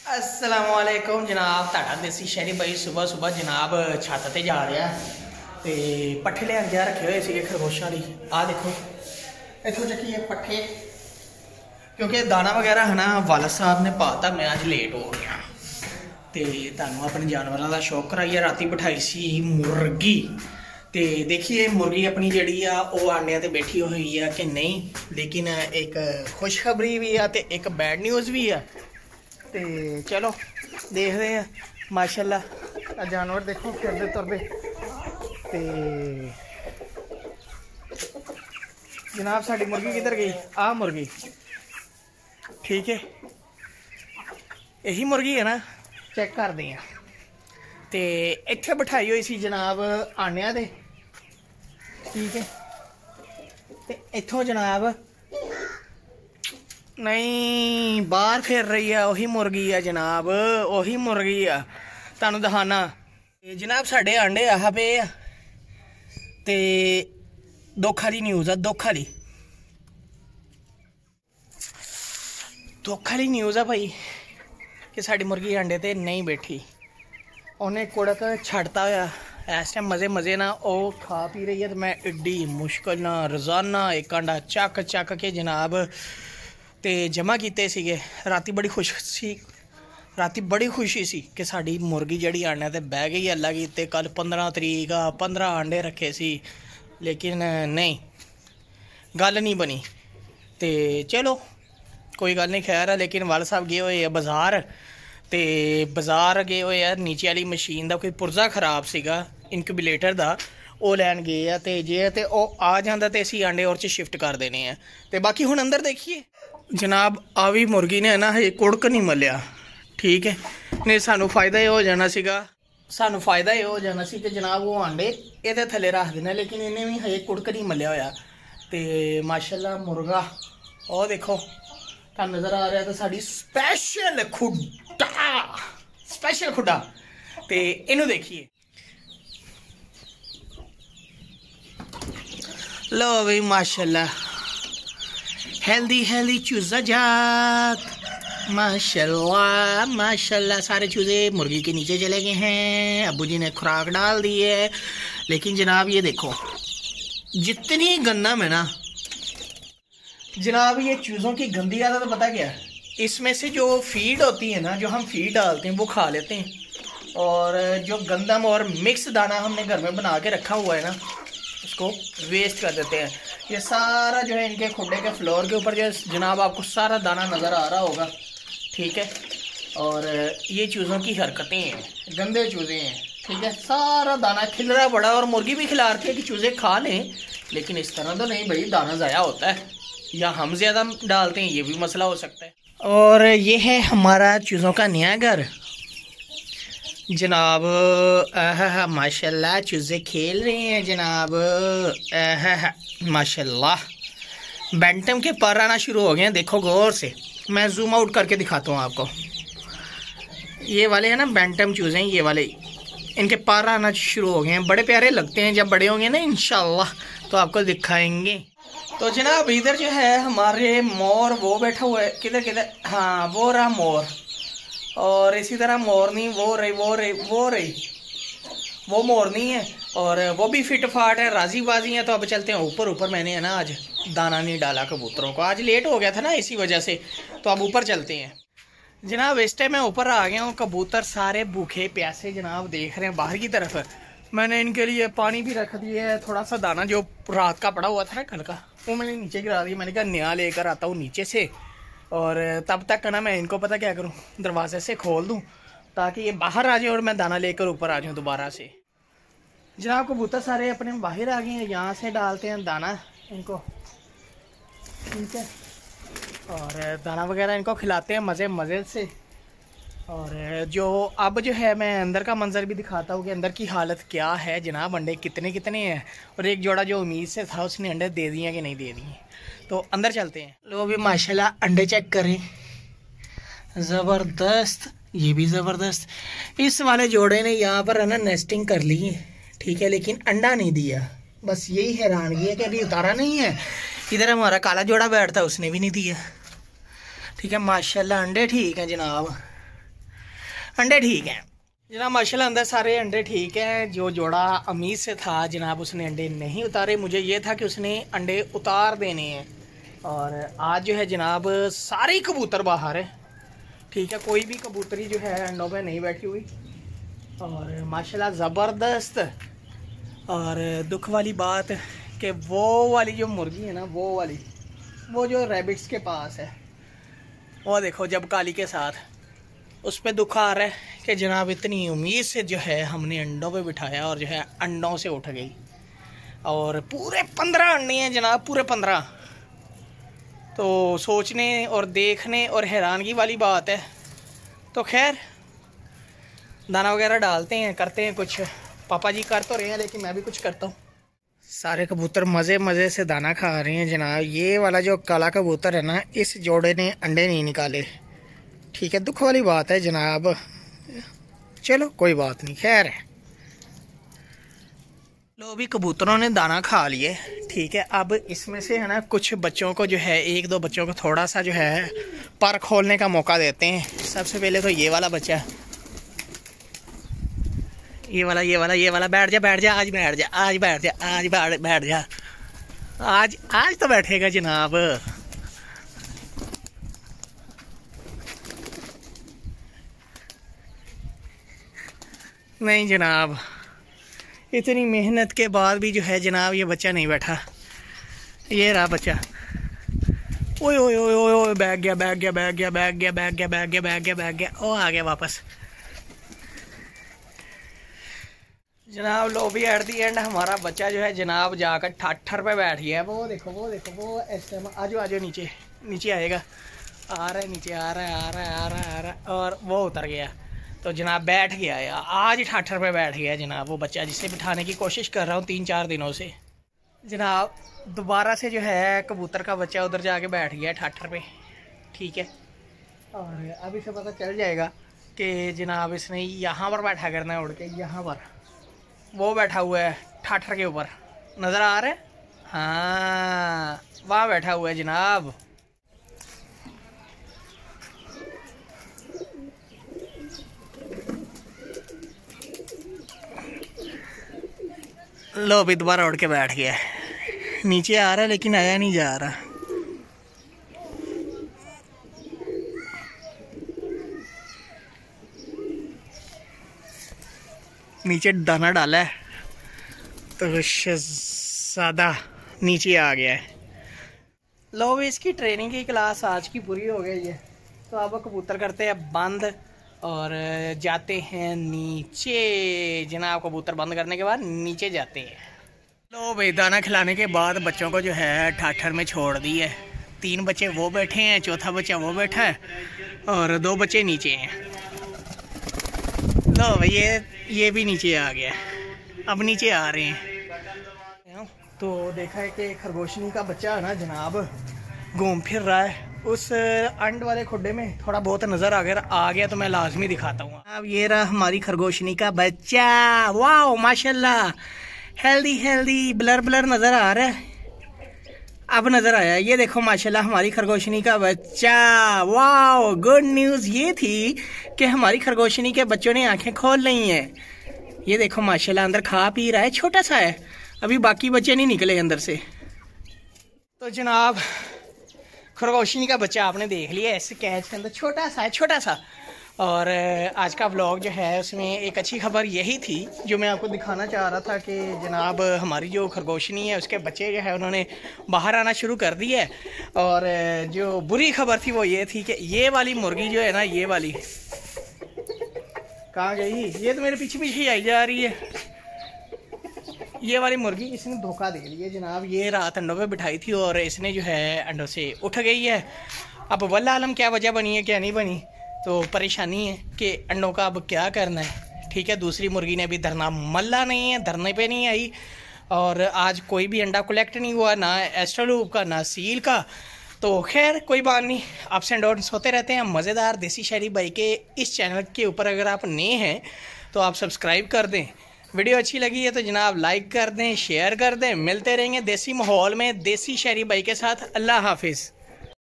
अस्सलामुअलैकुम जनाब, ताड़ा देसी शहरी भाई सुबह सुबह जनाब छत ते जा रहा तो पट्ठे लियान जा रखे हुए थे खरगोशा ली। आ देखो इतों चक्की पट्ठे, क्योंकि दाना वगैरह है ना वालद साहब ने पाता, मैं अज लेट हो गया तो तुहानू अपने जानवरों का शौक कराइए। राती बिठाई सी मुर्गी तो देखिए मुर्गी अपनी जी आंडिया ते बैठी हुई है कि नहीं, लेकिन एक खुशखबरी भी है तो एक बैड न्यूज़ भी है। तो चलो देखते हैं माशाल्लाह जानवर देखो फिरते तुरते। तो जनाब साड़ी मुर्गी किधर गई? आ मुर्गी ठीक है, यही मुर्गी है ना, चेक करते हैं। तो इत्थे बिठाई हुई सी जनाब आने दे, ठीक है। तो इत्थों जनाब नहीं बाहर फिर रही है, वही मुर्गी है जनाब, वही मुर्गी है। तुहानू दिखाना जनाब साढ़े आंडे आ पे ते दुख वाली न्यूज़ है, दुख वाली न्यूज़ है भाई कि साड़ी मुर्गी अंडे ते नहीं बैठी, उन्हें कुड़क छड़ता हुआ इस टाइम मज़े मज़े ना वो खा पी रही है। तो मैं एड्डी मुश्किल ना रोज़ाना एक अंडा चक चक के जनाब ते जमा किए सीगे। राती बड़ी खुशी सी कि साड़ी मुर्गी जड़ी आने ते बह गई अल्लाह की। ते कल 15 तरीक 15 अंडे रखे सी, लेकिन नहीं गल नहीं बनी। तो चलो कोई गल नहीं खैर है। लेकिन वाल साहब गए हुए है बाज़ार, तो बाज़ार गए हुए है नीचे वाली मशीन का कोई पुर्जा खराब सीगा इनक्यूबेटर का, वो लैन गए है। तो जे तो वह आ जाता तो असी आंडे और शिफ्ट कर देने हैं। तो बाकी हुण अंदर देखिए जनाब आ भी मुर्गी ने ना हजे कुड़क नहीं मलिया, ठीक है। नहीं सानू फायदा यह हो जाना सीगा, सानू फायदा यह हो जाना सी कि जनाब वो आंडे ये थले रख देना, लेकिन इन्हें भी हजे कुड़क नहीं मलिया होया। तो माशाल्लाह मुर्गा और देखो तुहानू नज़र आ रहा है, तो साड़ी स्पैशल खुडा तो इनू देखिए। लो भाई माशाल्लाह हेल्दी चूज़ा जात, माशाल्लाह माशाल्लाह। सारे चूज़े मुर्गी के नीचे चले गए हैं, अब्बू जी ने खुराक डाल दी है। लेकिन जनाब ये देखो जितनी गंदम है ना जनाब, ये चूज़ों की गंदी आदत तो पता क्या, इसमें से जो फीड होती है ना, जो हम फीड डालते हैं वो खा लेते हैं, और जो गंदम और मिक्स दाना हमने घर में बना के रखा हुआ है ना उसको वेस्ट कर देते हैं। ये सारा जो है इनके खुडे के फ्लोर के ऊपर जो जनाब आपको सारा दाना नज़र आ रहा होगा, ठीक है। और ये चूज़ों की हरकतें हैं, गंदे चूज़े हैं, ठीक है। सारा दाना खिल रहा पड़ा, और मुर्गी भी खिला रही है कि चूज़े खा लें, लेकिन इस तरह तो नहीं भाई, दाना ज़ाया होता है या हम ज़्यादा डालते हैं, ये भी मसला हो सकता है। और ये है हमारा चूज़ों का नया घर जनाब। माशाल्लाह चूज़े खेल रहे हैं जनाब, माशाल्लाह। बैंटम के पर आना शुरू हो गए हैं, देखो गौर से, मैं जूम आउट करके दिखाता हूँ आपको। ये वाले हैं ना बैंटम चूज़े, ये वाले इनके पर आना शुरू हो गए हैं, बड़े प्यारे लगते हैं। जब बड़े होंगे ना इंशाल्लाह तो आपको दिखाएंगे। तो जनाब इधर जो है हमारे मोर वो बैठा हुआ है, किधर हाँ वो रहा मोर, और इसी तरह मोरनी वो मोरनी है, और वो भी फिट फाट है, राजी बाजी है। तो अब चलते हैं ऊपर। मैंने है ना आज दाना नहीं डाला कबूतरों को, आज लेट हो गया था ना इसी वजह से, तो अब ऊपर चलते हैं जनाब। इस टाइम मैं ऊपर आ गया हूँ, कबूतर सारे भूखे प्यासे जनाब देख रहे हैं बाहर की तरफ। मैंने इनके लिए पानी भी रख दिया है, थोड़ा सा दाना जो रात का पड़ा हुआ था ना कल का, वो मैंने नीचे गिरा दिया। मैंने कहा नया लेकर आता हूँ नीचे से, और तब तक ना मैं इनको पता क्या करूँ, दरवाजे से खोल दूँ ताकि ये बाहर आ जाए और मैं दाना लेकर ऊपर आ जाऊँ दोबारा से। जनाब कबूतर सारे अपने बाहर आ गए हैं, यहाँ से डालते हैं दाना इनको, ठीक है। और दाना वगैरह इनको खिलाते हैं मज़े से। और जो अब जो है मैं अंदर का मंजर भी दिखाता हूँ कि अंदर की हालत क्या है जनाब। अंडे कितने हैं, और एक जोड़ा जो उम्मीद से था उसने अंडे दे दिए कि नहीं दे दिए। तो अंदर चलते हैं। लोग भी माशाल्लाह अंडे चेक करें, ज़बरदस्त, ये भी ज़बरदस्त। इस वाले जोड़े ने यहाँ पर है ना नेस्टिंग कर ली है, ठीक है, लेकिन अंडा नहीं दिया। बस यही हैरानगी है कि अभी उतारा नहीं है। इधर हमारा काला जोड़ा बैठता उसने भी नहीं दिया, ठीक है। माशाल्लाह अंडे ठीक हैं जनाब, अंडे ठीक हैं जनाब माशाल्लाह, अंदर सारे अंडे ठीक हैं। जो जोड़ा अमीर से था जनाब उसने अंडे नहीं उतारे, मुझे ये था कि उसने अंडे उतार देने हैं। और आज जो है जनाब सारे कबूतर बाहर है, ठीक है, कोई भी कबूतरी जो है अंडों पे नहीं बैठी हुई और माशाल्लाह ज़बरदस्त। और दुख वाली बात कि वो वाली जो मुर्गी है ना, वो जो रैबिट्स के पास है, वो देखो जब काली के साथ, उस पर दुख आ रहा है कि जनाब इतनी उम्मीद से जो है हमने अंडों पे बिठाया और जो है अंडों से उठ गई। और पूरे 15 अंडे हैं जनाब, पूरे 15। तो सोचने और देखने और हैरानगी वाली बात है। तो खैर दाना वगैरह डालते हैं, करते हैं कुछ। पापा जी कर तो रहे हैं लेकिन मैं भी कुछ करता हूँ। सारे कबूतर मज़े मज़े से दाना खा रहे हैं जनाब। ये वाला जो काला कबूतर है ना, इस जोड़े ने अंडे नहीं निकाले, ठीक है, दुख वाली बात है जनाब। चलो कोई बात नहीं, खैर है। लो भी कबूतरों ने दाना खा लिए, ठीक है। अब इसमें से है ना कुछ बच्चों को जो है, 1-2 बच्चों को थोड़ा सा जो है पर खोलने का मौका देते हैं। सबसे पहले तो ये वाला बच्चा, ये वाला बैठ जा, आज बैठ जा, आज तो बैठेगा जनाब। नहीं जनाब, इतनी मेहनत के बाद भी जो है जनाब ये बच्चा नहीं बैठा। ये रहा बच्चा, ओए ओए ओए ओए, बैठ गया, ओ आ गया वापस जनाब। लो भी एट दी एंड हमारा बच्चा जो है जनाब जाकर ठाठर पे बैठ गया। वो देखो वो इस टाइम आजो नीचे आएगा, आ रहा है नीचे, आ रहा है और वो उतर गया। तो जनाब बैठ गया है, आज ही ठाठर पे बैठ गया जनाब वो बच्चा, जिसे बिठाने की कोशिश कर रहा हूँ 3-4 दिनों से जनाब। दोबारा से जो है कबूतर का बच्चा उधर जाके बैठ गया ठाठर पे, ठीक है। और अभी से पता चल जाएगा कि जनाब इसने यहाँ पर बैठा करना है, उड़ के यहाँ पर वो बैठा हुआ है ठाठर के ऊपर, नज़र आ रहा है, हाँ वहाँ बैठा हुआ है जनाब। लो भी दोबारा उड़ के बैठ गया, नीचे आ रहा है लेकिन आया नहीं जा रहा। नीचे दाना डाला है तो शहज़ादा नीचे आ गया है। लो भी इसकी ट्रेनिंग की क्लास आज की पूरी हो गई है। तो अब कबूतर करते हैं बंद और जाते हैं नीचे जनाब। कबूतर बंद करने के बाद नीचे जाते हैं। लो भाई दाना खिलाने के बाद बच्चों को जो है ठाठर में छोड़ दी है। 3 बच्चे वो बैठे हैं, चौथा बच्चा वो बैठा है और 2 बच्चे नीचे हैं। लो भाई ये भी नीचे आ गया, अब नीचे आ रहे हैं। तो देखा है कि खरगोशनी का बच्चा है ना जनाब घूम फिर रहा है उस अंड वाले खुड्डे में, थोड़ा बहुत नज़र आ गया तो मैं लाजमी दिखाता हूँ। अब ये रहा हमारी खरगोशनी का बच्चा, वाह माशाल्लाह, हेल्दी ब्लर नज़र आ रहा है, अब नज़र आया। ये देखो माशाल्लाह हमारी खरगोशनी का बच्चा, वाह। गुड न्यूज़ ये थी कि हमारी खरगोशनी के बच्चों ने आंखें खोल ली हैं। ये देखो माशाल्लाह अंदर खा पी रहा है, छोटा सा है, अभी बाकी बच्चे नहीं निकले अंदर से। तो जनाब खरगोशनी का बच्चा आपने देख लिया, इस कैच के अंदर छोटा सा। और आज का व्लॉग जो है उसमें एक अच्छी खबर यही थी जो मैं आपको दिखाना चाह रहा था कि जनाब हमारी जो खरगोशनी है उसके बच्चे जो है उन्होंने बाहर आना शुरू कर दी है। और जो बुरी खबर थी वो ये थी कि ये वाली मुर्गी जो है ना, ये वाली कहाँ गई, ये तो मेरे पीछे ही आई जा रही है। ये वाली मुर्गी इसने धोखा दे लिया जनाब। ये रात अंडों पे बिठाई थी और इसने जो है अंडों से उठ गई है। अब वल्लाह आलम क्या वजह बनी है क्या नहीं बनी, तो परेशानी है कि अंडों का अब क्या करना है, ठीक है। दूसरी मुर्गी ने अभी धरना मल्ला नहीं है, धरने पे नहीं आई और आज कोई भी अंडा कलेक्ट नहीं हुआ, ना एस्ट्रोलूप का ना सील का। तो खैर कोई बात नहीं, अप्स एंड डाउन्स होते रहते हैं। मज़ेदार देसी शायरी भाई के इस चैनल के ऊपर अगर आप नए हैं तो आप सब्सक्राइब कर दें। वीडियो अच्छी लगी है तो जनाब लाइक कर दें, शेयर कर दें। मिलते रहेंगे देसी माहौल में देसी शायरी भाई के साथ। अल्लाह हाफिज़।